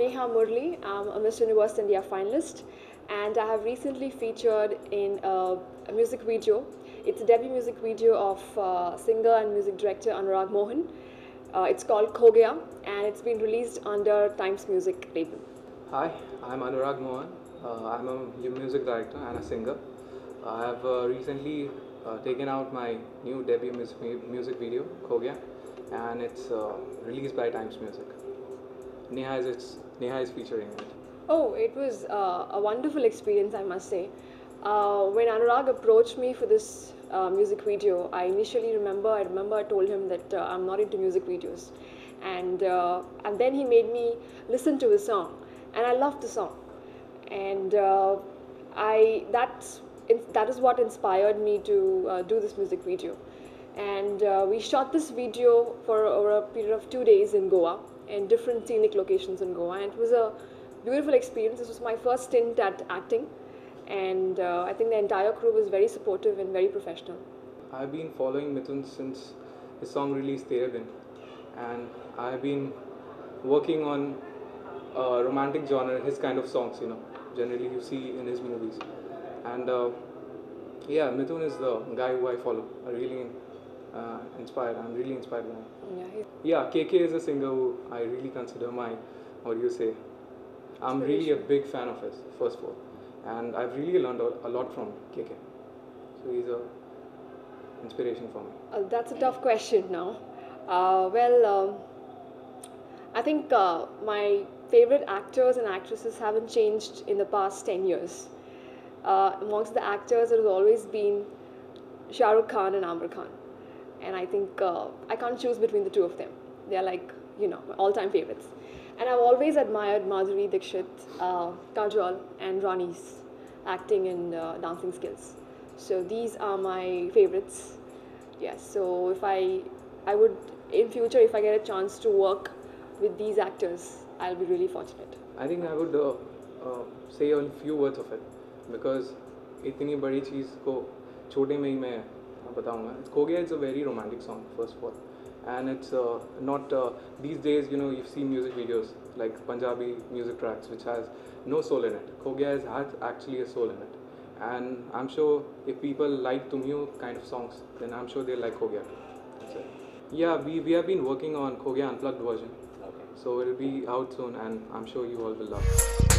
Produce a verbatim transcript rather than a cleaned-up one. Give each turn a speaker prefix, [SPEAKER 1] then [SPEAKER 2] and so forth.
[SPEAKER 1] Neha Murli. I'm a Miss Universe India finalist, and I have recently featured in a, a music video. It's a debut music video of uh, singer and music director Anurag Mohan. Uh, it's called Kho Gaya, and it's been released under Times Music label.
[SPEAKER 2] Hi, I'm Anurag Mohan. Uh, I'm a music director and a singer. I have uh, recently uh, taken out my new debut music video, Kho Gaya, and it's uh, released by Times Music. Neha is, its, Neha is featuring it.
[SPEAKER 1] Oh, it was uh, a wonderful experience, I must say. Uh, when Anurag approached me for this uh, music video, I initially remember, I remember I told him that uh, I'm not into music videos. And, uh, and then he made me listen to his song, and I loved the song. And uh, I, that's, that is what inspired me to uh, do this music video. And uh, we shot this video for over a period of two days in Goa, in different scenic locations in Goa, and it was a beautiful experience. This was my first stint at acting, and uh, I think the entire crew was very supportive and very professional.
[SPEAKER 2] I've been following Mithun since his song released Tere Bin, and I've been working on uh, romantic genre, his kind of songs, you know, generally you see in his movies. And uh, yeah, Mithun is the guy who I follow. I really uh, inspired. I'm really inspired by him.
[SPEAKER 1] Yeah,
[SPEAKER 2] yeah, K K is a singer who I really consider my, what do you say, I'm really a big fan of his, first of all. And I've really learned a lot from K K. So he's a inspiration for me.
[SPEAKER 1] Uh, that's a tough question now. Uh, well, um, I think uh, my favorite actors and actresses haven't changed in the past ten years. Uh, amongst the actors, it has always been Shah Rukh Khan and Aamir Khan. And I think uh, I can't choose between the two of them. They're like, you know, my all-time favorites. And I've always admired Madhuri Dixit, uh, Kajol, and Rani's acting and uh, dancing skills. So these are my favorites. Yes, so if I, I would, in future, if I get a chance to work with these actors, I'll be really fortunate.
[SPEAKER 2] I think I would uh, uh, say a few words of it, because इतनी बड़ी चीज़ को छोटे में ही मैं बताऊँगा. Kho Gaya is a very romantic song, first of all. And it's uh, not, uh, these days, you know, you see music videos like Punjabi music tracks which has no soul in it. Kho Gaya has actually a soul in it. And I'm sure if people like Tumhiyo kind of songs, then I'm sure they like Kho Gaya too. That's it. Yeah, we, we have been working on Kho Gaya Unplugged version. Okay. So it'll be out soon, and I'm sure you all will love it.